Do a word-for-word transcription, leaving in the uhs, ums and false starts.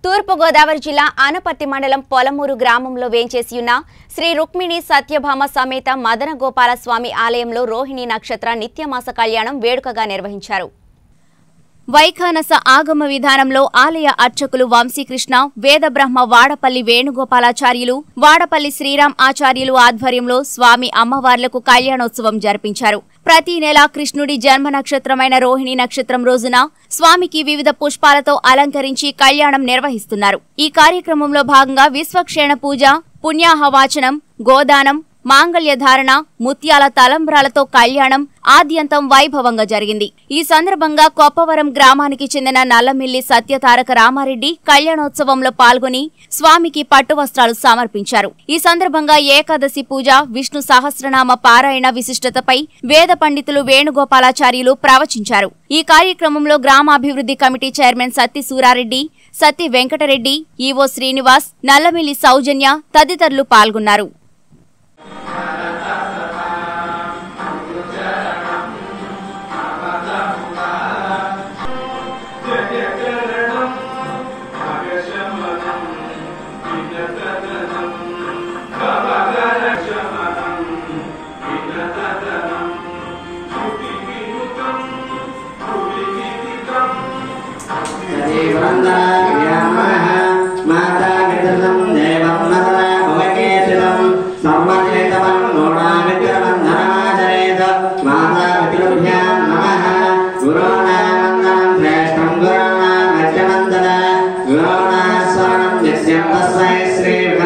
తూర్పు గోదావరి జిల్లా ఆనపర్తి మండలం పొలమూరు గ్రామంలో వేంచేసి ఉన్న శ్రీ రుక్మిణి సత్యభామ సమేత మదన గోపాల స్వామి ఆలయంలో రోహిణి నక్షత్ర నిత్యమాస కళ్యాణం వేడుకగా నిర్వహించారు. వైఖానస ఆగమ విధానంలో ఆలయ అర్చకులు వంశీకృష్ణ, వేదబ్రహ్మ వాడపల్లి వేణుగోపాలాచార్యులు, వాడపల్లి శ్రీరామ్ ఆచార్యులు ఆధ్వర్యంలో స్వామి అమ్మవార్లకు కళ్యాణోత్సవం జరిపించారు. ప్రతి నెల కృష్ణుడి జన్మ నక్షత్రమైన రోహిణి నక్షత్రం రోజున స్వామికి వివిధ పుష్పాలతో అలంకరించి కళ్యాణం నిర్వహిస్తున్నారు. ఈ కార్యక్రమంలో భాగంగా విశ్వక్షేణ పూజ, పుణ్యాహవాచనం, గోదానం, మాంగళ్య ధారణ, ముత్యాల తలంబ్రాలతో కళ్యాణం ఆద్యంతం వైభవంగా జరిగింది. ఈ సందర్భంగా కొప్పవరం గ్రామానికి చెందిన నల్లమిల్లి సత్యతారక రామారెడ్డి కళ్యాణోత్సవంలో పాల్గొని స్వామికి పట్టు వస్త్రాలు సమర్పించారు. ఈ సందర్భంగా ఏకాదశి పూజ, విష్ణు సహస్రనామ పారాయణ విశిష్టతపై వేద పండితులు వేణుగోపాలాచార్యులు ప్రవచించారు. ఈ కార్యక్రమంలో గ్రామాభివృద్ధి committee chairman Satti Surareddy, Satti Venkatareddy, EO Srinivas, Nallamilli Soujanya తదితరులు పాల్గొన్నారు. శ్రీ